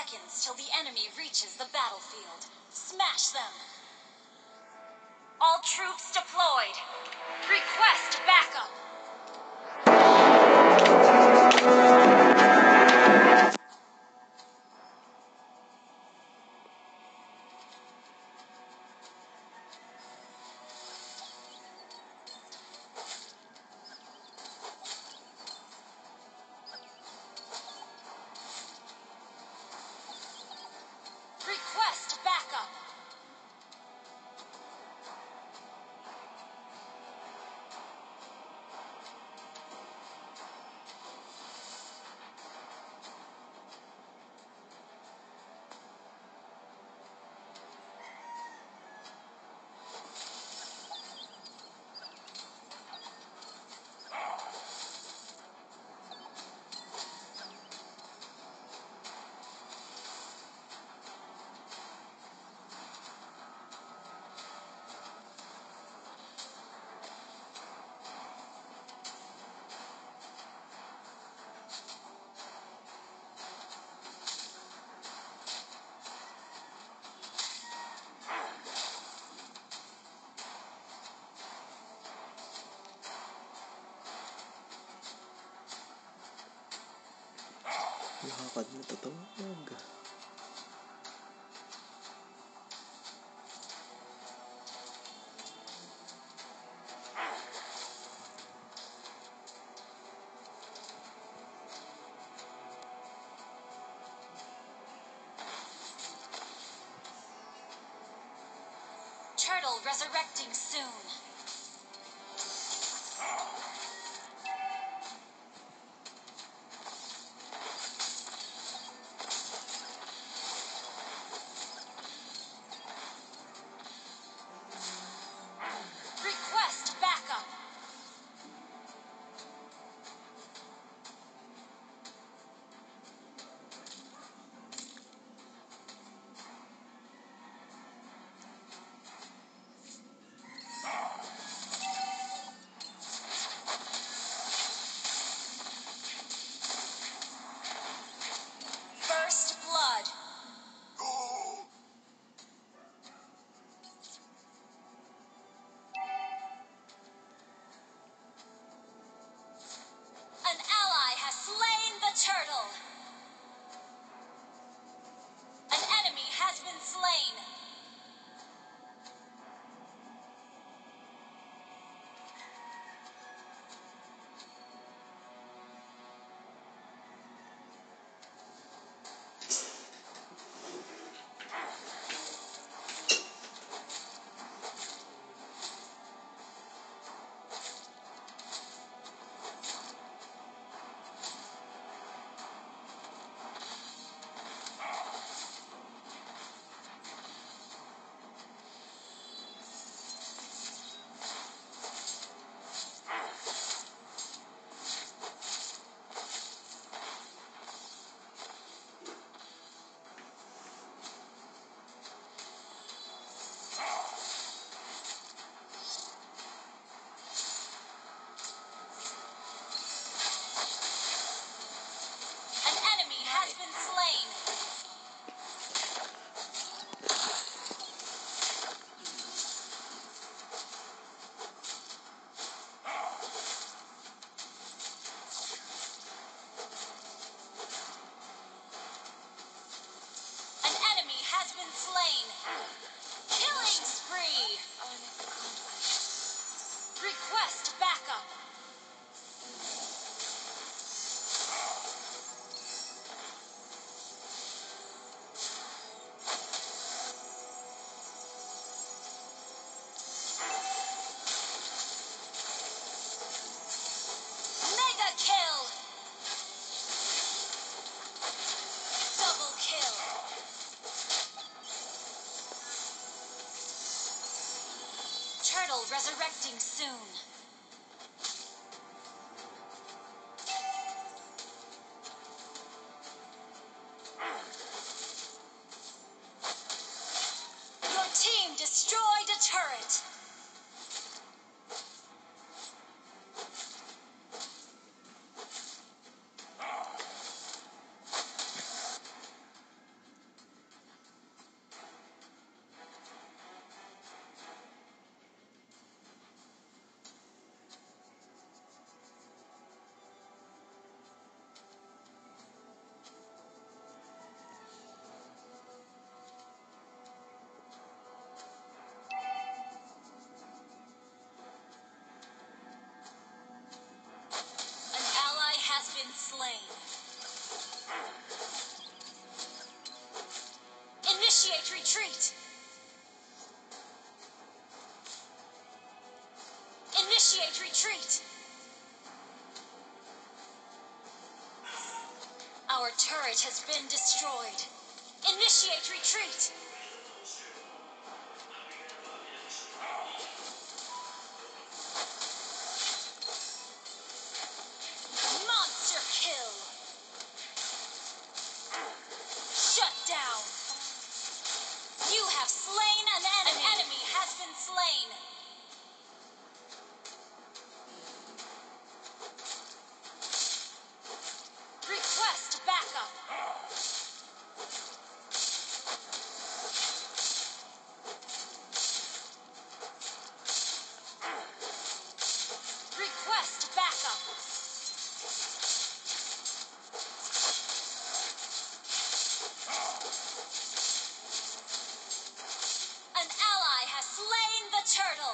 seconds till the enemy reaches the battlefield. Smash them! All troops deployed. Request backup! Request backup! Lakad na tatawag. Turtle resurrecting soon. Request backup! First blood. An ally has slain the turtle. An enemy has been slain. An enemy has been slain. An enemy has been slain. Killing spree. Request backup. Mega kill. Double kill. Turtle resurrecting soon. Your team destroyed a turret. retreat! Initiate retreat! Our turret has been destroyed. Initiate retreat! Monster kill! Shut down! You have slain an enemy! An enemy has been slain! Request backup! Request backup! An ally has slain the turtle!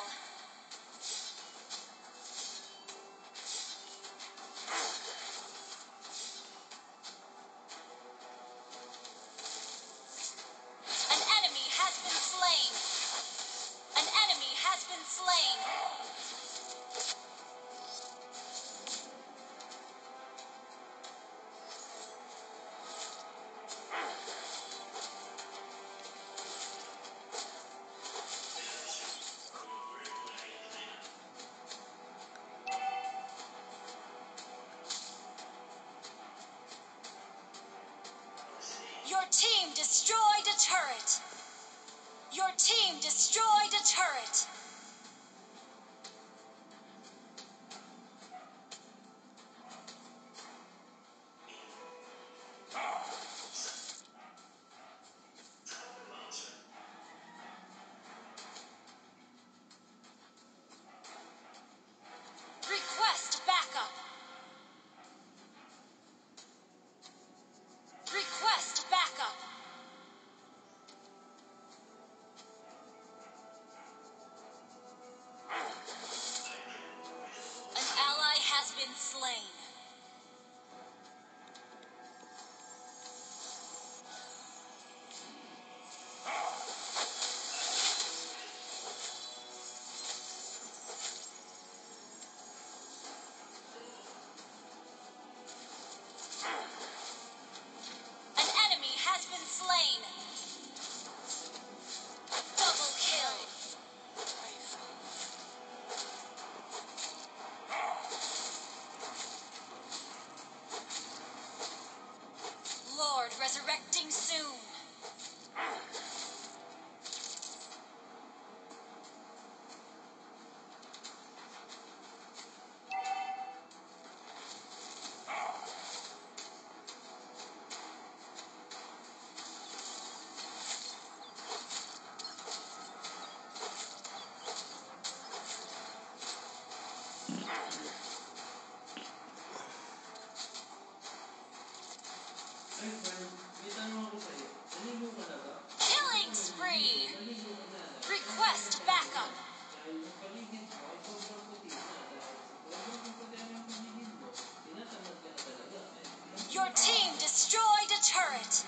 An enemy has been slain! An enemy has been slain! Your team destroyed a turret! Your team destroyed a turret! Request backup! Request backup! An ally has been slain. An enemy has been slain. Double kill. Lord resurrecting soon. Killing spree. Request backup. Your team destroyed a turret.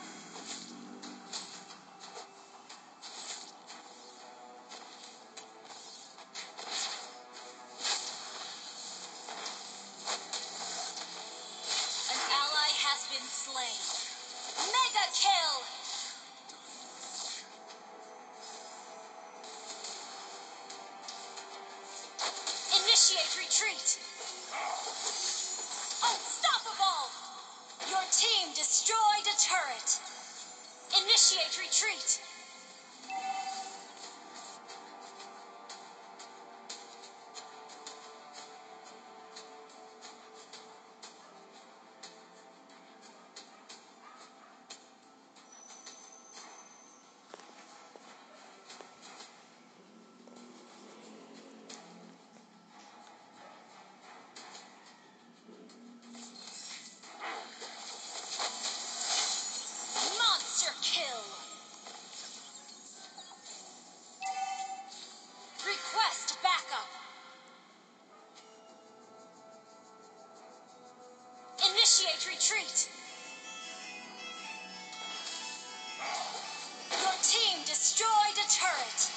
An ally has been slain. Mega kill. Initiate retreat. Unstoppable. Your team destroyed a turret. Initiate retreat. Monster kill. turret.